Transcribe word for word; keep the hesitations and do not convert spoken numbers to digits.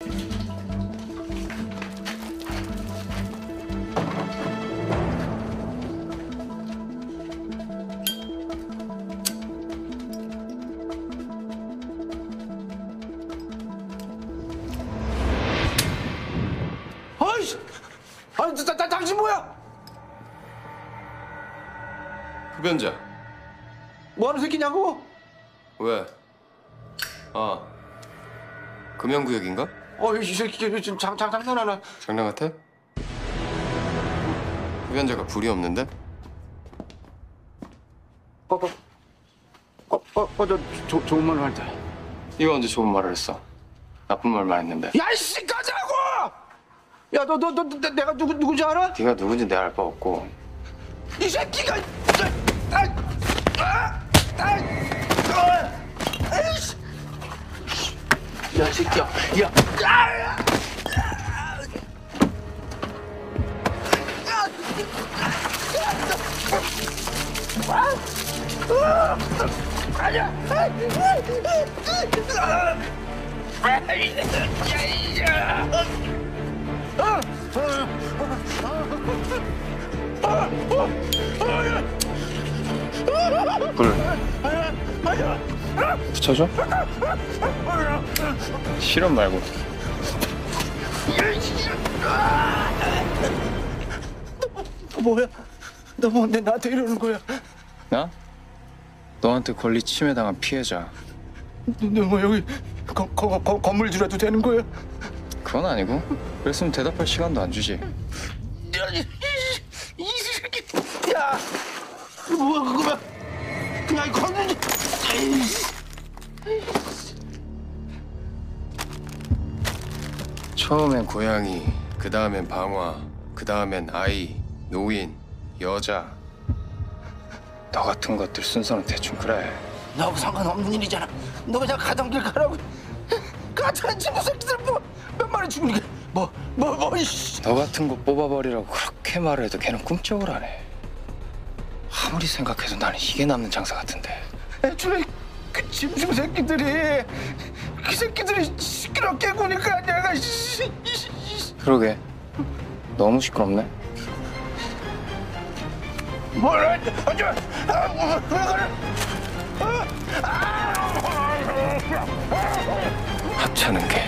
아이씨! 아니, 나, 나, 당신 뭐야? 흡연자. 뭐하는 새끼냐고? 왜? 아, 금연구역인가? 어, 이 새끼 지금 장, 장, 장난하나? 장난 같아? 흡연자가 불이 없는데? 어, 어, 어, 어, 어, 저 조, 좋은 말로 할때. 네가 언제 좋은 말을 했어? 나쁜 말만 했는데. 야, 이씨, 가자고! 야, 너, 너, 너, 너, 내가 누구, 누군지 알아? 네가 누군지 내가 알 바 없고. 이 새끼가! 아, 아, 아, 아, 에이씨! 야, 이 새끼야, 야, 야! 아니야! 불 붙여줘? 실험 말고. 너 뭐야? 너 뭔데 나한테 이러는 거야? 나? 너한테 권리 침해당한 피해자. 너 뭐 여기 거, 거, 거, 건물주라도 되는 거야? 그건 아니고. 그랬으면 대답할 시간도 안 주지. 야, 이, 이, 이 새끼! 야! 이거 뭐야 그거야? 그냥 건물주! 처음엔 고양이, 그 다음엔 방화, 그 다음엔 아이, 노인, 여자. 너 같은 것들 순서는 대충 그래. 나하고 상관없는 일이잖아. 너 그냥 가던 길 가라고. 같은 친구 새끼들 뭐 몇 마리 죽는 게 뭐 뭐 뭐 이씨. 너 같은 거 뽑아버리라고 그렇게 말을 해도 걔는 꿈쩍을 안 해. 아무리 생각해도 나는 이게 남는 장사 같은데. 애초에 그 짐승 새끼들이 그 새끼들이 시끄럽게 구니까 내가 씨. 그러게. 너무 시끄럽네. 뭘 하지 마. 아, 뭐 그거를. 합차는 게